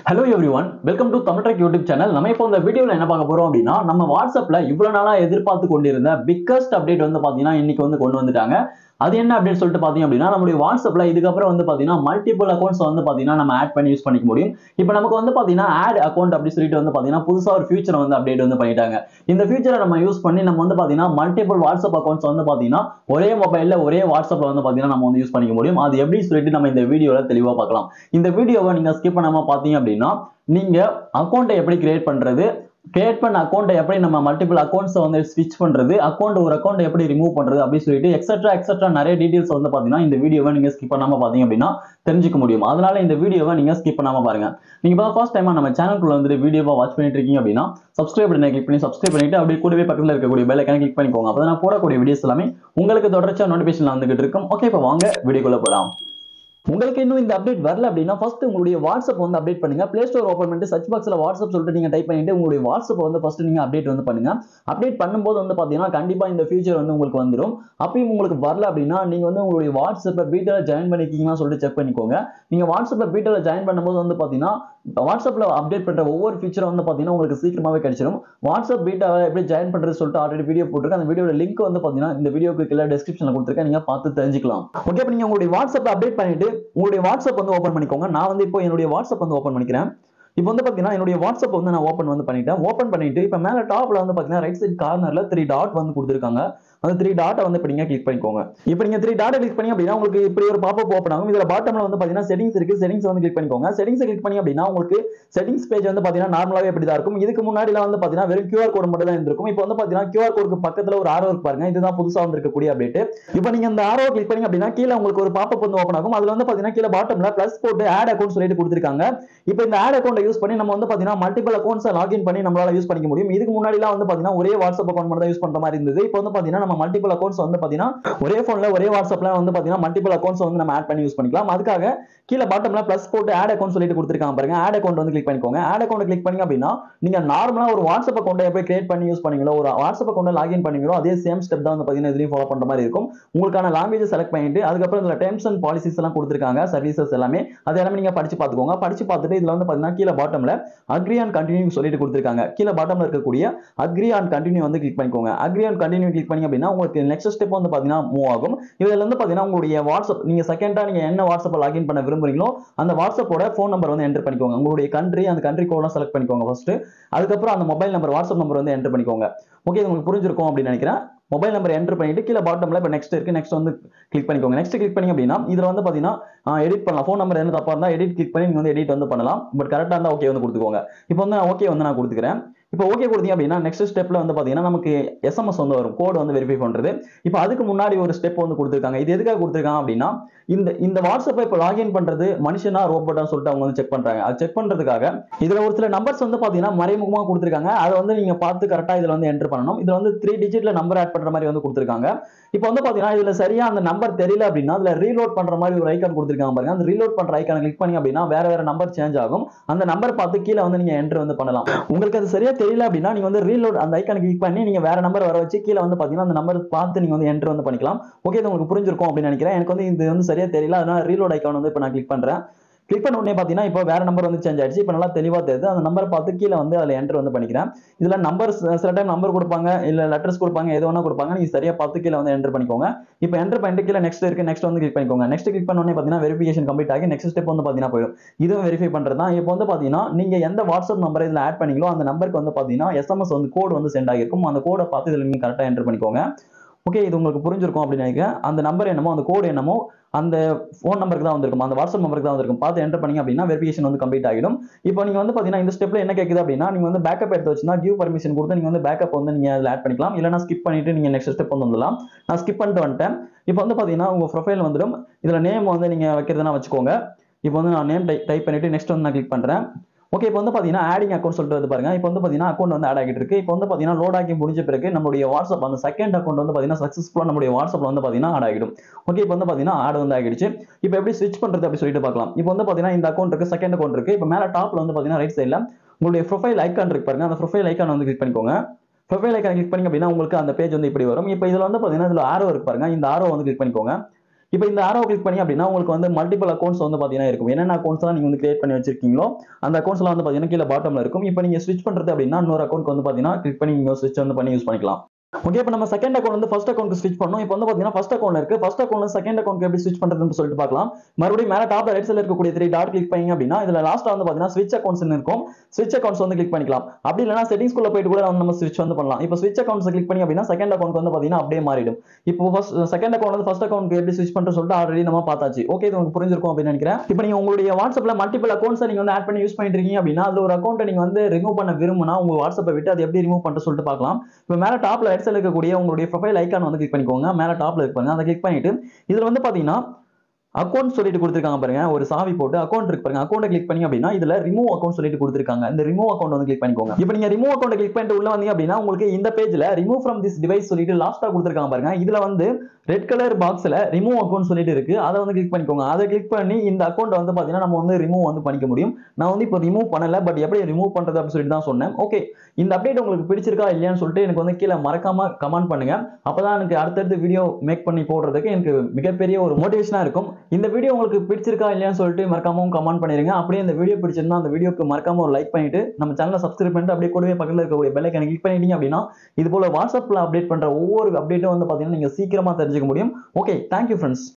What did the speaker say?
Hello everyone, welcome to Tamil Trek YouTube channel. நம்ம இப்போ இந்த வீடியோல என்ன பார்க்க போறோம் அப்படின்னா நம்ம வாட்ஸ்அப்ல இவ்வளவு நாளா எதிர்பார்த்து கொண்டிருந்த பிக்கஸ்ட் அப்டேட் வந்து பாத்தீங்கன்னா இன்னைக்கு வந்து கொண்டு வந்துட்டாங்க. அது என்ன அப்டேட் சொல்லிட்டு பாத்தீங்க அப்படின்னா நம்மளுடைய வாட்ஸ்அப்ல இதுக்கப்புறம் வந்து பாத்தீங்கன்னா மல்டிபிள் அக்கௌண்ட்ஸ் வந்து பாத்தீங்கன்னா நம்ம ஆட் பண்ணி யூஸ் பண்ணிக்க முடியும். இப்போ நமக்கு வந்து பாத்தீங்கன்னா ஆட் அக்கௌண்ட் அப்படி சொல்லிட்டு வந்து பாத்தீங்கன்னா புதுசா ஒரு ஃபியூச்சர் வந்து அப்டேட் வந்து பண்ணிட்டாங்க. இந்த ஃபியூச்சரை நம்ம யூஸ் பண்ணி நம்ம வந்து பாத்தீங்கன்னா மல்டிபிள் வாட்ஸ்அப் அக்கௌண்ட்ஸ் வந்து பாத்தீங்கன்னா ஒரே மொபைல்ல ஒரே வாட்ஸ்அப்ல வந்து பாத்தீங்கன்னா நம்ம வந்து யூஸ் பண்ணிக்க முடியும். அது எப்படி சொல்லிட்டு நம்ம இந்த வீடியோல தெளிவா பார்க்கலாம். இந்த வீடியோவை நீங்க ஸ்கிப் பண்ணாம பாத்தீங்க அப்படின்னா நீங்க அக்கௌண்ட்டை எப்படி கிரியேட் பண்றது, கிரியேட் பண்ண அக்கௌண்ட்டை எப்படி நம்ம மல்டிபிள் அக்கௌண்ட்ஸ் வந்து ஸ்விட்ச் பண்றது, ஒரு அக்கௌண்ட் எப்படி ரிமூவ் பண்றது அப்படி சொல்லிட்டு எக்ஸெட்ரா நிறைய டீடைல்ஸ் வந்து பாத்தீங்கன்னா இந்த வீடியோவை நீங்க ஸ்கிப் பண்ணாம பாத்தீங்க அப்படின்னா தெரிஞ்சுக்க முடியும். அதனால இந்த வீடியோவை நீங்க ஸ்கிப் பண்ணாம பாருங்க. நீங்க ஃபர்ஸ்ட் டைமா நம்ம சேனலுக்குள்ள வந்து வீடியோவை வாட்ச் பண்ணிட்டு இருக்கீங்க அப்படின்னா சப்ஸ்கிரைப் பட்டனை கிளிக் பண்ணி சப்ஸ்கிரைப் பண்ணிட்டு அப்படியே கூடவே பக்கத்துல இருக்கக்கூடிய பெல் ஐகானை கிளிக் பண்ணிக்கோங்க. அப்பதான் நான் போடக்கூடிய வீடியோஸ் எல்லாமே உங்களுக்கு தொடர்ச்சியா நோட்டிபிகேஷன் வந்துகிட்டு இருக்கும். ஓகே, இப்போ வாங்க வீடியோக்குள்ள போலாம். உங்களுக்கு இன்னும் இந்த அப்டேட் வரல அப்படின்னா ஃபர்ஸ்ட் உங்களுடைய வாட்ஸ்அப் வந்து அப்டேட் பண்ணுங்க. பிளே ஸ்டோர் ஓபன் பண்ணிட்டு சர்ச் பாக்ஸ்ல வாட்ஸ்அப் சொல்லிட்டு நீங்க டைப் பண்ணிட்டு உங்களுடைய வாட்ஸ்அப் வந்து ஃபர்ஸ்ட் நீங்க அப்டேட் வந்து பண்ணுங்க. அப்டேட் பண்ணும்போது வந்து பாத்தீங்கன்னா கண்டிப்பா இந்த ஃபீச்சர் வந்து உங்களுக்கு வந்துடும். அப்பயும் உங்களுக்கு வரல அப்படின்னா நீங்க வந்து உங்களுடைய வாட்ஸ்அப்பை பீட்டால ஜாயின் பண்ணிருக்கீங்கன்னு சொல்லிட்டு செக் பண்ணிக்கோங்க. நீங்க வாட்ஸ்அப்பை பீட்டால ஜாயின் பண்ணும்போது வந்து பாத்தீங்கன்னா வாட்ஸ்அப்ல அப்டேட் பண்ற ஒவ்வொரு ஃபீச்சரும் வந்து பாத்தீங்கன்னா உங்களுக்கு சீக்கிரமாவே கிடைச்சிடும். வாட்ஸ்அப் பீட்டாவை எப்படி ஜாயின் பண்றது சொல்லிட்டு ஆல்ரெடி வீடியோ போட்டுருக்கேன். அந்த வீடியோட லிங்க் வந்து பாத்தீங்கன்னா இந்த வீடியோக்கு கீழே டிஸ்கிரிப்ஷன்ல கொடுத்துருக்கேன், நீங்க பார்த்து தெரிஞ்சுக்கலாம். ஓகே, இப்போ நீங்க உங்களுடைய வாட்ஸ்அப் அப்டேட் பண்ணிட்டு உங்களுடைய வாட்ஸ்அப் வந்து ஓபன் பண்ணிக்கோங்க. நான் வந்து இப்போ என்னுடைய வாட்ஸ்அப் வந்து ஓபன் பண்ணிக்கிறேன். இப்போ வந்து பாத்தீங்கன்னா என்னுடைய வாட்ஸ்அப் வந்து நான் ஓபன் வந்து பண்ணிட்டேன். ஓபன் பண்ணிட்டு இப்போ மேல டாப்ல வந்து பாத்தீங்கன்னா ரைட் சைடு கார்னர்ல 3 டாட் வந்து கொடுத்திருக்காங்க. அந்த 3 டாட்டை வந்து இப்போ நீங்க கிளிக் பண்ணிக்கோங்க. இப்போ நீங்க 3 டாட்டை கிளிக் பண்ணி அப்படின்னா உங்களுக்கு இப்படி ஒரு பாப்அப் ஓபன் ஆகும். இதுல பாட்டம்ல வந்து பாத்தீங்கன்னா செட்டிங்ஸ் இருக்கு. செட்டிங்ஸ் வந்து கிளிக் பண்ணிக்கோங்க. செட்டிங்ஸ் கிளிக் பண்ணி அப்படின்னா உங்களுக்கு செட்டிங்ஸ் பேஜ் வந்து பாத்தீங்கன்னா நார்மலாவே இப்படி தான் இருக்கும். இதுக்கு முன்னாடிலாம் வந்து பாத்தீங்கன்னா வெறும் QR கோட் மட்டும் தான் இருந்திருக்கும். இப்போ வந்து பாத்தீங்கன்னா QR கோடுக்கு பக்கத்துல ஒரு ஆரோ இருக்கு பாருங்க. இதுதான் புதுசா வந்திருக்கக்கூடிய அப்டேட். இப்போ நீங்க இந்த ஆரோ கிளிக் பண்ணி அப்படின்னா கீழ உங்களுக்கு ஒரு பாப்அப் வந்து ஓபன் ஆகும். அதுல வந்து பாத்தீங்கன்னா கீழ பாட்டம்ல பிளஸ் போட்டு ஆட் அக்கவுண்ட் சொல்லிட்டு கொடுத்திருக்காங்க. இப்போ இந்த ஆட் அக்கவுண்ட் யூஸ் பண்ணி நம்ம வந்து பாத்தீங்கன்னா மல்டிபிள் அக்கவுண்ட்ஸ் லாகின் பண்ணி நம்மளால யூஸ் பண்ணிக்க முடியும். இதுக்கு முன்னாடிலாம் வந்து பாத்தீங்கன்னா ஒரே வாட்ஸ்அப் அக்கவுண்ட் மட்டும் தான் யூஸ் பண்ற மாதிரி இருந்தது. இப்போ வந்து பாத்தீங்கன்னா நம்ம மல்டிபிள் அக்கவுண்ட்ஸ் வந்து பாத்தீங்கன்னா ஒரே போன்ல ஒரே வாட்ஸ்அப்ல வந்து பாத்தீங்கன்னா மல்டிபிள் அக்கவுண்ட்ஸ் வந்து நம்ம ஆட் பண்ணி யூஸ் பண்ணிக்கலாம். அதுக்காக கீழ பாட்டம்ல பிளஸ் போட்டு ஆட் அக்கவுண்ட் சொல்லிட்டு கொடுத்திருக்காங்க பாருங்க. ஆட் அக்கவுண்ட் வந்து கிளிக் பண்ணிக்கோங்க. ஆட் அக்கவுண்ட் கிளிக் பண்ணி அப்படின்னா நீங்க நார்மலா ஒரு வாட்ஸ்அப் அக்கவுண்ட் எப்படி கிரியேட் பண்ணி யூஸ் பண்ணீங்களோ, ஒரு வாட்ஸ்அப் அக்கவுண்ட் லாகின் பண்ணீங்களோ அதே சேம் ஸ்டெப் தான் வந்து பாத்தீங்கன்னா இதுலயும் ஃபாலோ பண்ற மாதிரி இருக்கும். உங்களுக்கான லாங்குவேஜ் செலக்ட் பண்ணிட்டு அதுக்கப்புறம் இதுல டெர்ம்ஸ் அண்ட் பாலிசிஸ் எல்லாம் கொடுத்திருக்காங்க, சர்வீசஸ் எல்லாமே அது எல்லாமே நீங்க படிச்சு பாத்துக்கோங்க. படிச்சு பார்த்துட்டு இதுல வந்து பாத்தீங்கன்னா கீழ பாட்டம்ல அக்ரி அண்ட் கண்டினியூ சொல்லிட்டு கொடுத்திருக்காங்க. கீழ பாட்டம்ல இருக்கக்கூடிய அக்ரி அண்ட் கண்டினியூ வந்து கிளிக் பண்ணிக்கோங்க. அக்ரி அண்ட் கண்டினியூ கிளிக் பண்ணி அப்படின்னா உங்களுக்கு நெக்ஸ்ட் ஸ்டெப் வந்து பாத்தீங்கன்னா மூவ் ஆகும். இதுல வந்து பாத்தீங்கன்னா உங்களுடைய வாட்ஸ்அப் நீங்க செகண்டா நீங்க என்ன வாட்ஸ்அப் லாகின் பண்ண விரும்புறீங்களோ அந்த வாட்ஸ்அப்போட போன் நம்பர் வந்து என்டர் பண்ணிக்கோங்க. உங்களுடைய கண்ட்ரி, அந்த கண்ட்ரி கோட் செலக்ட் பண்ணிக்கோங்க ஃபர்ஸ்ட். அதுக்கப்புறம் அந்த மொபைல் நம்பர், வாட்ஸ்அப் நம்பர் வந்து என்டர் பண்ணிக்கோங்க. ஓகே, இது உங்களுக்கு புரிஞ்சிருக்கும் அப்படின்னு நினைக்கிறேன். மொபைல் நம்பர் என்டர் பண்ணிட்டு கீழ பாட்டம்ல இப்போ நெக்ஸ்ட் இருக்கு, நெக்ஸ்ட் வந்து கிளிக் பண்ணிக்கோங்க. நெக்ஸ்ட் கிளிக் பண்ணி அப்படின்னா இதுல வந்து பாத்தீங்கன்னா எடிட் பண்ணலாம். போன் நம்பர் என்ன தப்பா இருந்தா எடிட் கிளிக் பண்ணி நீங்க வந்து எடிட் வந்து பண்ணலாம். பட் கரெக்டா இருந்தா ஓகே வந்து கொடுத்துக்கோங்க. இப்போ வந்து ஓகே வந்து நான் கொடுத்துக்கிறேன். இப்போ ஓகே கொடுத்தீங்க அப்படின்னா நெக்ஸ்ட் ஸ்டெப்ல வந்து பாத்தீங்கன்னா நமக்கு SMS வந்து வரும், கோட் வந்து வெரிஃபை பண்றது. இப்போ அதுக்கு முன்னாடி ஒரு ஸ்டெப் வந்து கொடுத்திருக்காங்க. இது எதுக்காக கொடுத்திருக்காங்க அப்படின்னா இந்த வாட்ஸ்அப்பை இப்போ லாகின் பண்றது மனுஷனா ரோபோட்டான்னு சொல்லிட்டு அவங்க வந்து செக் பண்றாங்க. அது செக் பண்றதுக்காக இதுல ஒரு சில நம்பர்ஸ் வந்து பாத்தீங்கன்னா மறைமுகமா கொடுத்திருக்காங்க. அதை வந்து நீங்க பார்த்து கரெக்டா இதுல வந்து என்டர் பண்ணணும். இதுல வந்து 3 டிஜிட்ல நம்பர் ஆட் பண்ற மாதிரி வந்து கொடுத்திருக்காங்க. இப்போ வந்து பாத்தீங்கன்னா இதுல சரியா அந்த நம்பர் தெரியல அப்படின்னா அதுல ரீலோட் பண்ற மாதிரி ஒரு ஐகான் கொடுத்திருக்காங்க பாருங்க. அந்த ரீலோட் பண்ற ஐகானை கிளிக் பண்ணி அப்படின்னா வேற நம்பர் சேஞ்ச் ஆகும். அந்த நம்பர் பார்த்து கீழே வந்து நீங்க என்டர் வந்து பண்ணலாம். உங்களுக்கு அது சரியா தெரியல அப்படின்னா நீங்க வந்து ரீலோட் அந்த ஐகானை கிளிக் பண்ணி நீங்க வேற நம்பர் வர வச்சு கீழே வந்து பாத்தீங்கன்னா அந்த நம்பர் பார்த்து நீங்க வந்து என்டர் வந்து பண்ணிக்கலாம். ஓகே, இது உங்களுக்கு புரிஞ்சிருக்கும் அப்படின்னு நினைக்கிறேன். எனக்கு வந்து இது வந்து சரியா தெரியல, அதனால ரீலோட் ஐகான் வந்து இப்போ நான் கிளிக் பண்றேன். கிளிக் பண்ண உடனே பாத்தீங்கன்னா இப்போ வேற நம்பர் வந்து சேஞ்ச் ஆயிடுச்சு. இப்போ நல்லா தெளிவா தெரியுது. அந்த நம்பர் பார்த்து கீழே வந்து அதுல என்டர் வந்து பண்ணிக்கிறேன். இதுல நம்பர்ஸ் சில டைம் நம்பர் கொடுப்பாங்க, இல்ல லெட்டர்ஸ் கொடுப்பாங்க, எது வேணா கொடுப்பாங்க. நீங்க சரியா பார்த்து கீழே வந்து என்டர் பண்ணிக்கோங்க. இப்போ என்டர் பண்ணிட்டு கீழே நெக்ஸ்ட் இருக்கு, நெக்ஸ்ட் வந்து கிளிக் பண்ணிக்கோங்க. நெக்ஸ்ட் கிளிக் பண்ண உடனே பாத்தீங்கன்னா வெரிஃபிகேஷன் கம்ப்ளீட் ஆகி நெக்ஸ்ட் ஸ்டெப் வந்து பாத்தீங்கன்னா போயிடும். இதுவும் வெரிஃபை பண்றது தான். இப்போ வந்து பாத்தீங்கன்னா நீங்க எந்த வாட்ஸ்அப் நம்பர் இதுல ஆட் பண்ணீங்களோ அந்த நம்பருக்கு வந்து பாத்தீங்கன்னா SMS வந்து கோட் வந்து சென்ட் ஆகிருக்கும். அந்த கோடை பார்த்து இதுல நீங்க கரெக்டா என்டர் பண்ணிக்கோங்க. ஓகே, இது உங்களுக்கு புரிஞ்சிருக்கும் அப்படின்னு நினைக்கிறேன். அந்த நம்பர் என்னமோ அந்த கோட் என்னமோ அந்த போன் நம்பருக்கு தான் வந்திருக்கும், அந்த வாட்ஸ்அப் நம்பருக்கு தான் வந்திருக்கும். பார்த்து என்டர் பண்ணீங்க அப்படின்னா வெரிஃபிகேஷன் வந்து கம்ப்ளீட் ஆகிடும். இப்போ நீங்க வந்து பாத்தீங்கன்னா இந்த ஸ்டெப்ல என்ன கேக்குது அப்படின்னா நீங்க வந்து பேக்கப் எடுத்து வச்சுனா கிவ் பர்மிஷன் கொடுத்து நீங்க வந்து பேக்கப் வந்து நீங்க அதுல ஆட் பண்ணிக்கலாம். இல்லனா ஸ்கிப் பண்ணிட்டு நீங்க நெக்ஸ்ட் ஸ்டெப் வந்து வந்துடலாம். நான் ஸ்கிப் பண்ணிட்டு வந்துட்டேன். இப்போ வந்து பாத்தீங்கன்னா உங்க ப்ரொஃபைல் வந்துடும். இதுல நேம் வந்து நீங்க வைக்கிறதுனா வச்சுக்கோங்க. இப்போ வந்து நான் நேம் டைப் பண்ணிட்டு நெக்ஸ்ட் வந்து நான் கிளிக் பண்றேன். ஓகே, இப்போ வந்து பாத்தீங்கன்னா ஆடிங் அக்கௌண்ட் சொல்லிட்டு வந்து பாருங்க. இப்போ வந்து பாத்தீங்கன்னா அக்கௌண்ட் வந்து ஆட் ஆகிட்டு இருக்கு. இப்போ வந்து பாத்தீங்கன்னா லோட் ஆகி முடிஞ்ச பிறகு நம்மளுடைய வாட்ஸ்அப் அந்த செகண்ட் அக்கௌண்ட் வந்து பாத்தீங்கன்னா சக்சஸ்ஃபுல்லா நம்மளுடைய வாட்ஸ்அப்ல வந்து பாத்தீங்கன்னா ஆட் ஆகிடும். ஓகே, இப்போ வந்து பாத்தீங்கன்னா ஆட் வந்து ஆகிடுச்சு. இப்போ எப்படி ஸ்விட்ச் பண்றது அப்படி சொல்லிட்டு பார்க்கலாம். இப்போ வந்து பாத்தீங்கன்னா இந்த அக்கௌண்ட் இருக்கு, செகண்ட் அக்கௌண்ட் இருக்கு. இப்போ மேல டாப்ல வந்து பாத்தீங்கன்னா ரைட் சைடுல உங்களுடைய ப்ரொஃபைல் ஐகான் இருக்கு பாருங்க. அந்த ப்ரொஃபைல் ஐகான் வந்து கிளிக் பண்ணிக்கோங்க. ப்ரொஃபைல் ஐகான் கிளிக் பண்ணீங்க அப்படின்னா உங்களுக்கு அந்த பேஜ் வந்து இப்படி வரும். இப்போ இதுல வந்து பாத்தீங்கன்னா இதுல ஆரோ இருக்கு பாருங்க. இந்த ஆரோ வந்து கிளிக் பண்ணிக்கோங்க. இப்போ இந்த ஆரோ கிளிக் பண்ணி அப்படின்னா உங்களுக்கு வந்து மல்டிபிள் அக்கௌண்ட்ஸ் வந்து பாத்தீங்கன்னா இருக்கும். என்னென்ன அக்கௌண்ட்ஸ் நீங்க வந்து கிரியேட் பண்ணி வச்சிருக்கீங்களோ அந்த அக்கௌண்ட்ஸ்லாம் வந்து பாத்தீங்கன்னா கீழே பாட்டம்ல இருக்கும். இப்போ நீங்க ஸ்விட்ச் பண்றது அப்படின்னா இன்னொரு அக்கௌண்ட் வந்து பாத்தீங்கன்னா கிளிக் பண்ணி நீங்க ஸ்விட்ச் வந்து பண்ணி யூஸ் பண்ணிக்கலாம். ஓகே, இப்போ நம்ம செகண்ட் அக்கௌண்ட் வந்து ஃபர்ஸ்ட் அக்கௌண்ட் ஸ்விட்ச் பண்ணோம். இப்போ வந்து பாத்தீங்கன்னா ஃபர்ஸ்ட் அக்கௌண்ட்ல இருக்கு. ஃபர்ஸ்ட் அக்கௌண்ட்ல செகண்ட் அக்கௌண்ட் எப்படி ஸ்விட்ச் பண்றதுன்னு சொல்லிட்டு பார்க்கலாம். மறுபடியும் மேல டாப்ல ரைட் சைடுல இருக்கக்கூடிய 3 டாட் கிளிக் பண்ணீங்க அப்படின்னா இதுல லாஸ்ட்ல வந்து பாத்தீங்கன்னா ஸ்விட்ச் அக்கௌண்ட்ஸ்னு இருக்கும். ஸ்விட்ச் அக்கௌண்ட்ஸ் வந்து கிளிக் பண்ணிக்கலாம். அப்படி இல்லனா செட்டிங்ஸ் குள்ள போயிட்டு கூட நம்ம ஸ்விட்ச் வந்து பண்ணலாம். இப்போ ஸ்விட்ச் அக்கௌண்ட்ஸ் கிளிக் பண்ணி அப்படின்னா செகண்ட் அக்கௌண்ட் வந்து பாத்தீங்கன்னா அப்படியே மாறிடும். இப்போ ஃபர்ஸ்ட் செகண்ட் அக்கௌண்ட் வந்து ஃபர்ஸ்ட் அக்கௌண்ட் எப்படி ஸ்விட்ச் பண்றது சொல்லிட்டு ஆல்ரெடி நம்ம பார்த்தாச்சு. ஓகே, இது உங்களுக்கு புரிஞ்சிருக்கும் அப்படின்னு நினைக்கிறேன். இப்போ நீங்க உங்களுடைய வாட்ஸ்அப்ல மல்டிபிள் அக்கௌண்ட்ஸ் நீங்க வந்து ஆட் பண்ணி யூஸ் பண்ணிட்டு இருக்கீங்க அப்படின்னா அதுல ஒரு அக்கௌண்ட் நீங்க வந்து ரிமூவ் பண்ண விரும்பினா உங்க வாட்ஸ்அப்பை விட்டு அது எப்படி ரிமூவ் பண்றது சொல்லிட்டு பார்க்கலாம். இப்போ மேல டாப்ல ரைட் சைடுல இருக்கக்கூடிய உங்களுடைய ப்ரொஃபைல் ஐகான் வந்து கிளிக் பண்ணிக்கோங்க. மேல டாப்ல இருக்கு பாருங்க, அதை கிளிக் பண்ணிட்டு இதுல வந்து பாத்தீங்கன்னா அக்கௌண்ட் சொல்லிட்டு கொடுத்திருக்காங்க பாருங்க, ஒரு சாவி போட்டு அக்கௌண்ட் இருக்கு பாருங்க. அக்கௌண்ட் கிளிக் பண்ணி அப்படின்னா இதுல ரிமூவ் அக்கௌண்ட் சொல்லிட்டு கொடுத்திருக்காங்க. இந்த ரிமூவ் அக்கௌண்ட் வந்து கிளிக் பண்ணிக்கோங்க. இப்போ நீங்க ரிமூவ் அக்கௌண்ட் கிளிக் பண்ணிட்டு உள்ள வந்தீங்க அப்படின்னா உங்களுக்கு இந்த பேஜ்ல ரிமூவ் ஃப்ரம் திஸ் டிவைஸ் சொல்லிட்டு லாஸ்டா கொடுத்திருக்காங்க பாருங்க. இதுல வந்து ரெட் கலர் பாக்ஸ்ல ரிமூவ் அக்கௌண்ட் சொல்லிட்டு இருக்கு. அதை வந்து கிளிக் பண்ணிக்கோங்க. அதை கிளிக் பண்ணி இந்த அக்கௌண்ட் வந்து பாத்தீங்கன்னா நம்ம வந்து ரிமூவ் வந்து பண்ணிக்க முடியும். நான் வந்து இப்போ ரிமூவ் பண்ணல, பட் எப்படி ரிமூவ் பண்றது அப்படின்னு சொல்லிட்டு தான் சொன்னேன். ஓகே, இந்த அப்டேட் உங்களுக்கு பிடிச்சிருக்கா இல்லையான்னு சொல்லிட்டு எனக்கு வந்து கீழே மறக்காம கமெண்ட் பண்ணுங்க. அப்பதான் எனக்கு அடுத்தடுத்து வீடியோ மேக் பண்ணி போடுறதுக்கு எனக்கு மிகப்பெரிய ஒரு மோட்டிவேஷனா இருக்கும். இந்த வீடியோ உங்களுக்கு பிடிச்சிருக்கா இல்லையான்னு சொல்லிட்டு மறக்காம கமெண்ட் பண்ணிருங்க. அப்படியே இந்த வீடியோ பிடிச்சிருந்தா அந்த வீடியோக்கு மறக்காம ஒரு லைக் பண்ணிட்டு நம்ம சேனலை சப்ஸ்கிரைப் பண்ணிட்டு அப்படியே கூடவே பக்கத்துல இருக்கக்கூடிய பெல் ஐகானை கிளிக் பண்ணிட்டீங்க அப்படின்னா இது போல வாட்ஸ்அப்ல அப்டேட் பண்ற ஒவ்வொரு அப்டேட்டும் வந்து பாத்தீங்கன்னா நீங்க சீக்கிரமா தெரிஞ்சுக்க முடியும். Okay, thank you friends.